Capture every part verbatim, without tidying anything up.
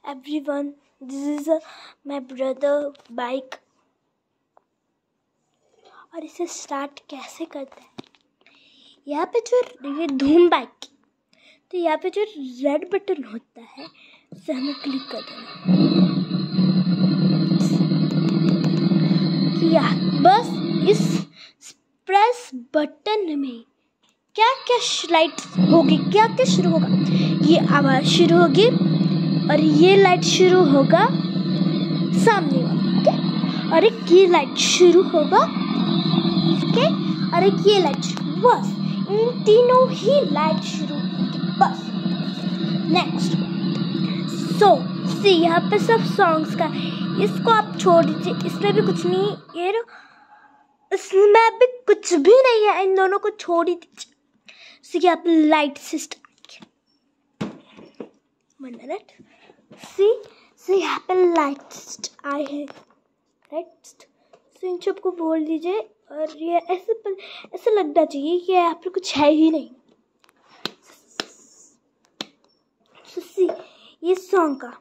everyone, this is uh, my brother bike। और इसे start कैसे करते हैं, यहाँ पे जो ये धूम बाइक, तो यहाँ पे जो रेड बटन होता है उसे हमें क्लिक कर देना किया। बस इस प्रेस बटन में क्या क्या लाइट होगी, क्या क्या शुरू होगा, ये आवाज़ शुरू होगी और ये लाइट शुरू होगा सामने वाली, ओके, और एक ये लाइट शुरू होगा, ओके, और एक ये लाइट शुरू, बस इन तीनों ही लाइट शुरू होगी, बस। नेक्स्ट, सो सी यहाँ पे सब सॉन्ग्स का, इसको आप छोड़ दीजिए, इसमें भी कुछ नहीं, ये इसमें भी कुछ भी नहीं है, इन दोनों को छोड़ ही दीजिए। सी यहाँ पे light system, one minute, see see यहाँ पे लाइट सिस्टम आए हैं, राइट, सो इन सबको बोल दीजिए और ये ऐसे ऐसे लगना चाहिए कि यहाँ पे कुछ है ही नहीं। सो सी ये सॉन्ग का,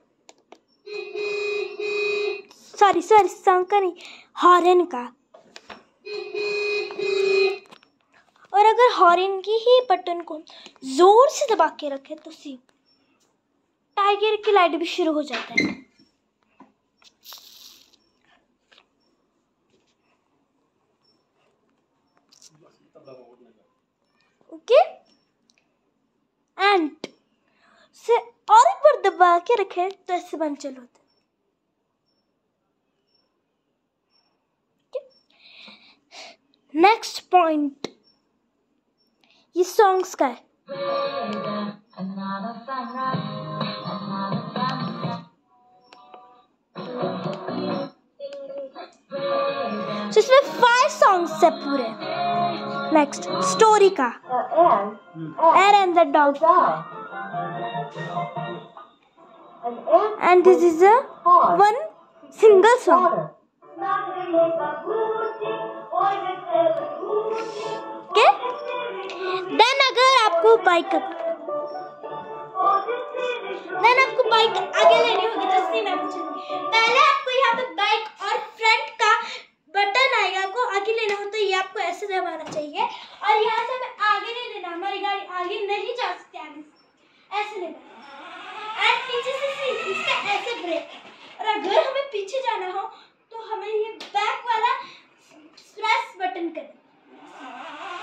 सॉरी सॉरी सॉन्ग का नहीं, हॉर्न का, और अगर हॉर्न की ही बटन को जोर से दबा के रखे तो सी टाइगर की लाइट भी शुरू हो जाता है। ओके, एंड से और एक बार दबा के रखे तो ऐसे बंद चालू होता है। नेक्स्ट पॉइंट ये सॉन्ग्स का है, तो इसमें फाइव सॉन्ग्स है पूरे। नेक्स्ट स्टोरी का, air and the dog, and this is a one single song, okay. Then अगर आपको बाइक देन आपको बाइक आगे लेनी होगी तो सी मैं पूछूंगी, पहले आपको यहाँ पे बाइक और फ्रंट का बटन आएगा, आपको आगे लेना हो तो ये आपको ऐसे दबाना चाहिए, और यहाँ से हमें आगे नहीं लेना, हमारी गाड़ी आगे नहीं जा सकती, आगे ऐसे लेना, एंड पीछे से सी इसका ऐसे ब्रेक, और अगर हमें पीछे जाना हो तो हमें ये बैक वाला प्रेस बटन करना।